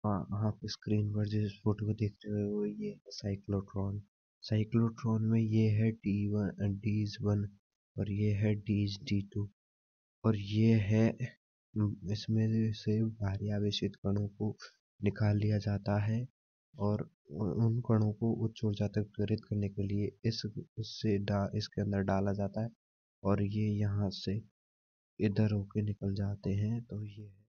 हाँ, आप स्क्रीन पर जिस फोटो को देख रहे हो ये है साइक्लोट्रॉन। साइक्लोट्रॉन में ये है डी1 और ये है डी2 और ये है इसमें से भारी आवेशित कणों को निकाल लिया जाता है और उन कणों को उच्च ऊर्जा तक प्रेरित करने के लिए इसके अंदर डाला जाता है और ये यहाँ से इधर होके निकल जाते हैं। तो ये